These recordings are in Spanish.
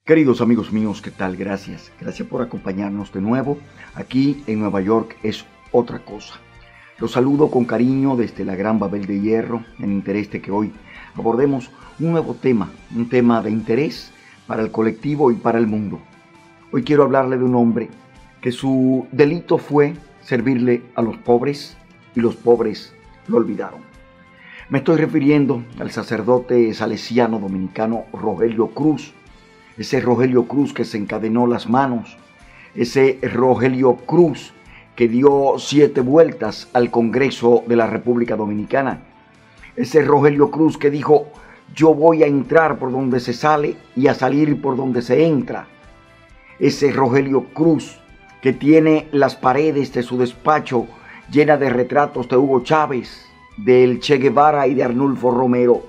Queridos amigos míos, ¿qué tal? Gracias. Gracias por acompañarnos de nuevo. Aquí en Nueva York es otra cosa. Los saludo con cariño desde la Gran Babel de Hierro, en interés de que hoy abordemos un nuevo tema, un tema de interés para el colectivo y para el mundo. Hoy quiero hablarle de un hombre que su delito fue servirle a los pobres y los pobres lo olvidaron. Me estoy refiriendo al sacerdote salesiano dominicano Rogelio Cruz. Ese Rogelio Cruz que se encadenó las manos, ese Rogelio Cruz que dio 7 vueltas al Congreso de la República Dominicana, ese Rogelio Cruz que dijo: yo voy a entrar por donde se sale y a salir por donde se entra, ese Rogelio Cruz que tiene las paredes de su despacho llenas de retratos de Hugo Chávez, del Che Guevara y de Arnulfo Romero.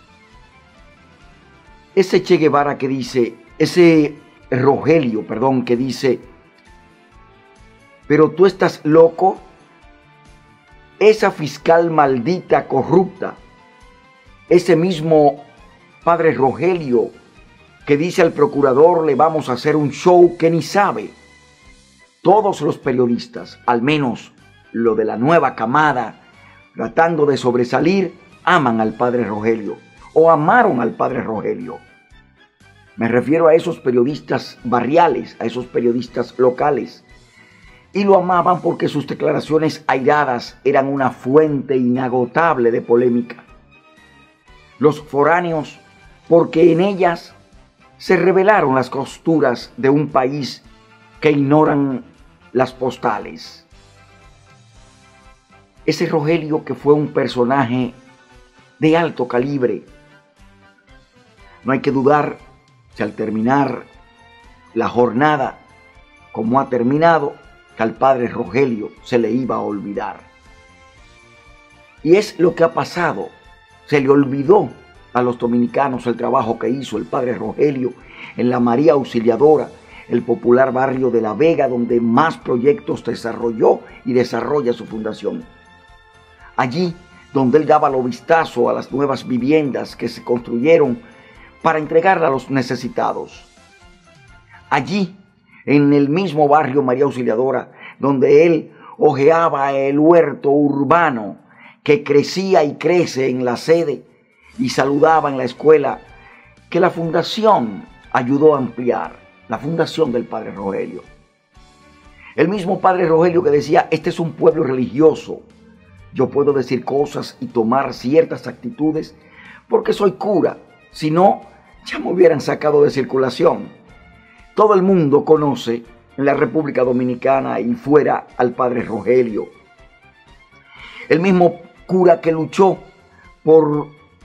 Ese Che Guevara que dice, ese Rogelio, que dice: pero tú estás loco. Esa fiscal maldita, corrupta, ese mismo padre Rogelio que dice al procurador: le vamos a hacer un show, que ni sabe. Todos los periodistas, al menos lo de la nueva camada, tratando de sobresalir, aman al padre Rogelio o amaron al padre Rogelio. Me refiero a esos periodistas barriales, a esos periodistas locales. Y lo amaban porque sus declaraciones airadas eran una fuente inagotable de polémica. Los foráneos, porque en ellas se revelaron las costuras de un país que ignoran las postales. Ese Rogelio, que fue un personaje de alto calibre. No hay que dudar que al terminar la jornada como ha terminado, que al padre Rogelio se le iba a olvidar. Y es lo que ha pasado. Se le olvidó a los dominicanos el trabajo que hizo el padre Rogelio en la María Auxiliadora, el popular barrio de La Vega, donde más proyectos desarrolló y desarrolla su fundación. Allí donde él daba el vistazo a las nuevas viviendas que se construyeron para entregarla a los necesitados. Allí, en el mismo barrio María Auxiliadora, donde él hojeaba el huerto urbano que crecía y crece en la sede, y saludaba en la escuela que la fundación ayudó a ampliar, la fundación del padre Rogelio. El mismo padre Rogelio que decía: este es un pueblo religioso, yo puedo decir cosas y tomar ciertas actitudes porque soy cura, si no, ya me hubieran sacado de circulación. Todo el mundo conoce en la República Dominicana y fuera al padre Rogelio. El mismo cura que luchó por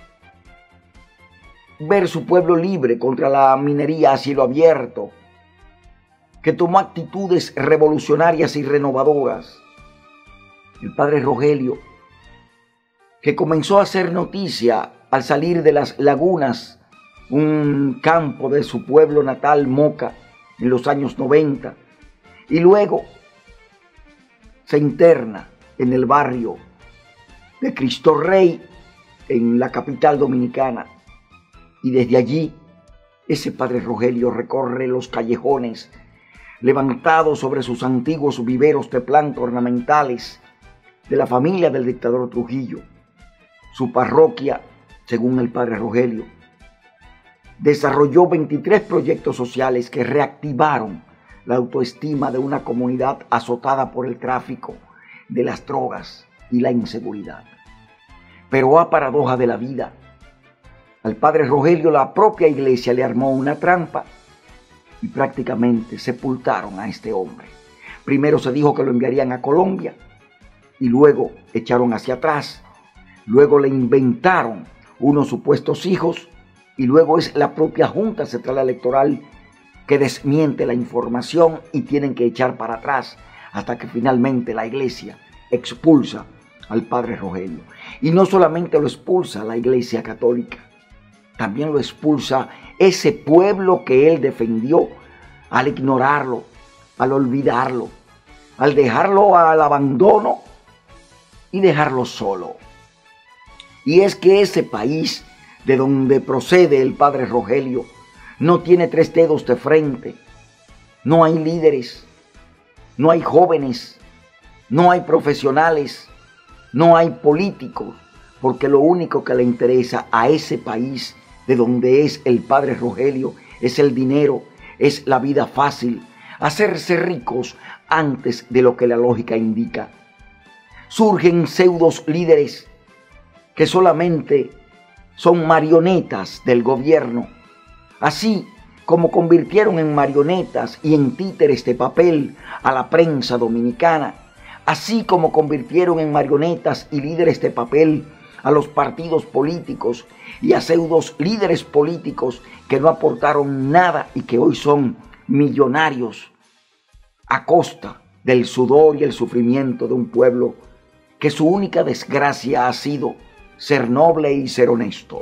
ver su pueblo libre contra la minería a cielo abierto, que tomó actitudes revolucionarias y renovadoras. El padre Rogelio, que comenzó a hacer noticia al salir de las lagunas, un campo de su pueblo natal, Moca, en los años 90, y luego se interna en el barrio de Cristo Rey, en la capital dominicana, y desde allí ese padre Rogelio recorre los callejones levantados sobre sus antiguos viveros de plantas ornamentales de la familia del dictador Trujillo. Su parroquia, según el padre Rogelio, desarrolló 23 proyectos sociales que reactivaron la autoestima de una comunidad azotada por el tráfico de las drogas y la inseguridad. Pero a paradoja de la vida, al padre Rogelio la propia iglesia le armó una trampa y prácticamente sepultaron a este hombre. Primero se dijo que lo enviarían a Colombia y luego echaron hacia atrás. Luego le inventaron unos supuestos hijos y luego es la propia Junta Central Electoral que desmiente la información y tienen que echar para atrás hasta que finalmente la iglesia expulsa al padre Rogelio. Y no solamente lo expulsa la iglesia católica, también lo expulsa ese pueblo que él defendió al ignorarlo, al olvidarlo, al dejarlo al abandono y dejarlo solo. Y es que ese país de donde procede el padre Rogelio no tiene 3 dedos de frente. No hay líderes, no hay jóvenes, no hay profesionales, no hay políticos, porque lo único que le interesa a ese país de donde es el padre Rogelio es el dinero, es la vida fácil, hacerse ricos antes de lo que la lógica indica. Surgen pseudos líderes que solamente son marionetas del gobierno, así como convirtieron en marionetas y en títeres de papel a la prensa dominicana, así como convirtieron en marionetas y líderes de papel a los partidos políticos y a pseudos líderes políticos que no aportaron nada y que hoy son millonarios a costa del sudor y el sufrimiento de un pueblo que su única desgracia ha sido ser noble y ser honesto.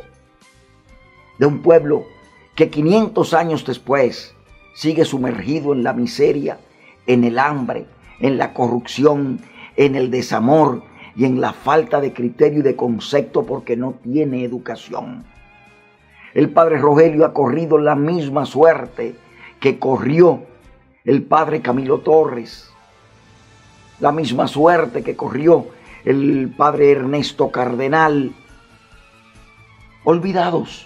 De un pueblo que 500 años después sigue sumergido en la miseria, en el hambre, en la corrupción, en el desamor y en la falta de criterio y de concepto porque no tiene educación. El padre Rogelio ha corrido la misma suerte que corrió el padre Camilo Torres, la misma suerte que corrió el padre Ernesto Cardenal. Olvidados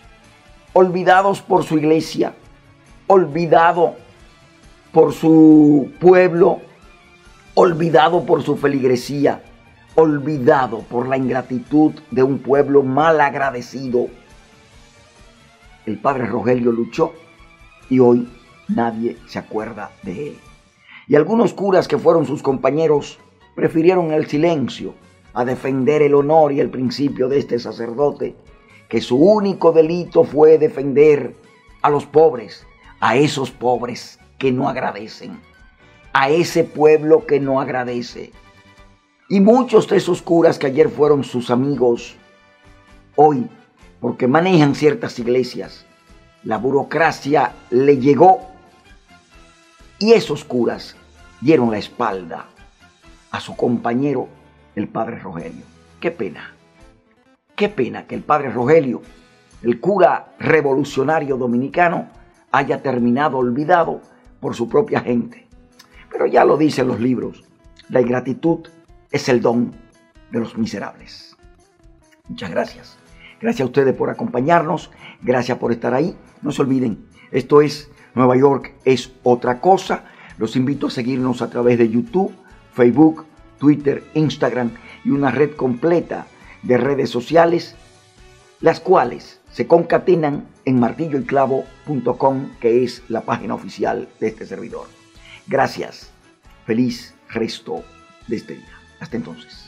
por su iglesia, olvidado por su pueblo, olvidado por su feligresía, olvidado por la ingratitud de un pueblo mal agradecido. El padre Rogelio luchó y hoy nadie se acuerda de él. Y algunos curas que fueron sus compañeros prefirieron el silencio a defender el honor y el principio de este sacerdote, que su único delito fue defender a los pobres, a esos pobres que no agradecen, a ese pueblo que no agradece. Y muchos de esos curas que ayer fueron sus amigos, hoy, porque manejan ciertas iglesias, la burocracia le llegó y esos curas dieron la espalda a su compañero, el padre Rogelio. Qué pena que el padre Rogelio, el cura revolucionario dominicano, haya terminado olvidado por su propia gente. Pero ya lo dicen los libros, la ingratitud es el don de los miserables. Muchas gracias. Gracias a ustedes por acompañarnos, gracias por estar ahí. No se olviden, esto es Nueva York es otra cosa. Los invito a seguirnos a través de YouTube, Facebook, Twitter, Instagram y una red completa de redes sociales, las cuales se concatenan en martilloyclavo.com, que es la página oficial de este servidor. Gracias. Feliz resto de este día. Hasta entonces.